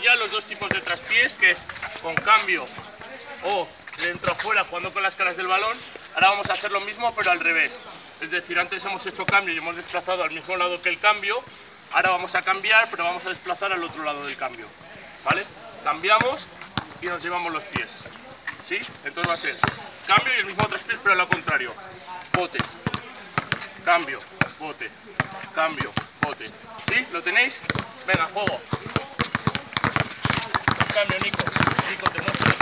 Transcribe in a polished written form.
ya los dos tipos de traspiés, que es con cambio o dentro afuera jugando con las caras del balón. Ahora vamos a hacer lo mismo pero al revés. Es decir, antes hemos hecho cambio y hemos desplazado al mismo lado que el cambio. Ahora vamos a cambiar, pero vamos a desplazar al otro lado del cambio. ¿Vale? Cambiamos y nos llevamos los pies. ¿Sí? Entonces va a ser cambio y el mismo traspiés pero a lo contrario. Bote, cambio, bote, cambio, bote. ¿Sí? ¿Lo tenéis? Venga, juego. Cambio, Nico. Nico, te muestro.